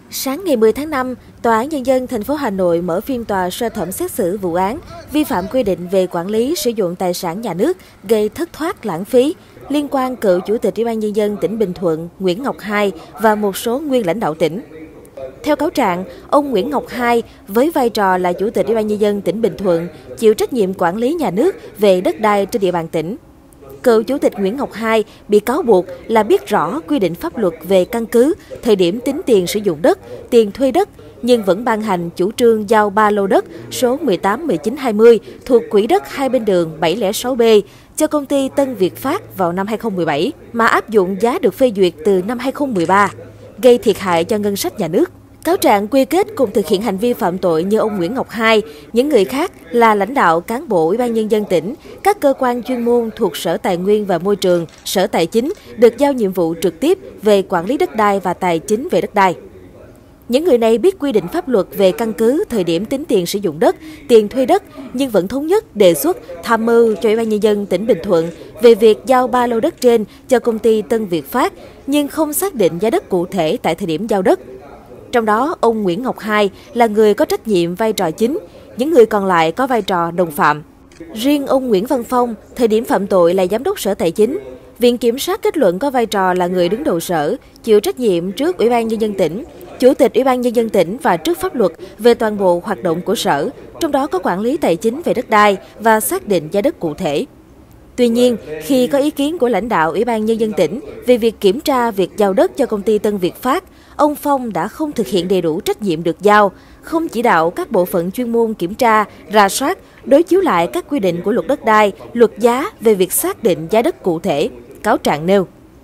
Sáng ngày 10 tháng 5, Tòa án Nhân dân thành phố Hà Nội mở phiên tòa sơ thẩm xét xử vụ án vi phạm quy định về quản lý sử dụng tài sản nhà nước gây thất thoát lãng phí liên quan cựu Chủ tịch Ủy ban Nhân dân tỉnh Bình Thuận Nguyễn Ngọc Hai và một số nguyên lãnh đạo tỉnh. Theo cáo trạng, ông Nguyễn Ngọc Hai với vai trò là Chủ tịch Ủy ban Nhân dân tỉnh Bình Thuận chịu trách nhiệm quản lý nhà nước về đất đai trên địa bàn tỉnh. Cựu Chủ tịch Nguyễn Ngọc Hai bị cáo buộc là biết rõ quy định pháp luật về căn cứ, thời điểm tính tiền sử dụng đất, tiền thuê đất, nhưng vẫn ban hành chủ trương giao 3 lô đất số 18, 19, 20 thuộc quỹ đất hai bên đường 706B cho công ty Tân Việt Phát vào năm 2017, mà áp dụng giá được phê duyệt từ năm 2013, gây thiệt hại cho ngân sách nhà nước. Cáo trạng quy kết cùng thực hiện hành vi phạm tội như ông Nguyễn Ngọc Hai, những người khác là lãnh đạo cán bộ Ủy ban Nhân dân tỉnh, các cơ quan chuyên môn thuộc Sở Tài nguyên và Môi trường, Sở Tài chính được giao nhiệm vụ trực tiếp về quản lý đất đai và tài chính về đất đai. Những người này biết quy định pháp luật về căn cứ, thời điểm tính tiền sử dụng đất, tiền thuê đất, nhưng vẫn thống nhất đề xuất tham mưu cho Ủy ban Nhân dân tỉnh Bình Thuận về việc giao 3 lô đất trên cho công ty Tân Việt Phát, nhưng không xác định giá đất cụ thể tại thời điểm giao đất. Trong đó, ông Nguyễn Ngọc Hai là người có trách nhiệm vai trò chính, những người còn lại có vai trò đồng phạm. Riêng ông Nguyễn Văn Phong, thời điểm phạm tội là Giám đốc Sở Tài chính. Viện Kiểm sát kết luận có vai trò là người đứng đầu sở, chịu trách nhiệm trước Ủy ban Nhân dân tỉnh, Chủ tịch Ủy ban Nhân dân tỉnh và trước pháp luật về toàn bộ hoạt động của sở, trong đó có quản lý tài chính về đất đai và xác định giá đất cụ thể. Tuy nhiên, khi có ý kiến của lãnh đạo Ủy ban Nhân dân tỉnh về việc kiểm tra việc giao đất cho công ty Tân Việt Phát, ông Phong đã không thực hiện đầy đủ trách nhiệm được giao, không chỉ đạo các bộ phận chuyên môn kiểm tra, rà soát, đối chiếu lại các quy định của luật đất đai, luật giá về việc xác định giá đất cụ thể, cáo trạng nêu.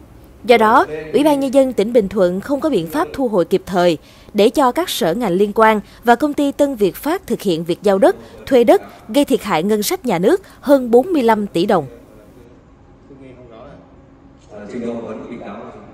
Do đó, Ủy ban Nhân dân tỉnh Bình Thuận không có biện pháp thu hồi kịp thời để cho các sở ngành liên quan và công ty Tân Việt Phát thực hiện việc giao đất, thuê đất, gây thiệt hại ngân sách nhà nước hơn 45 tỷ đồng.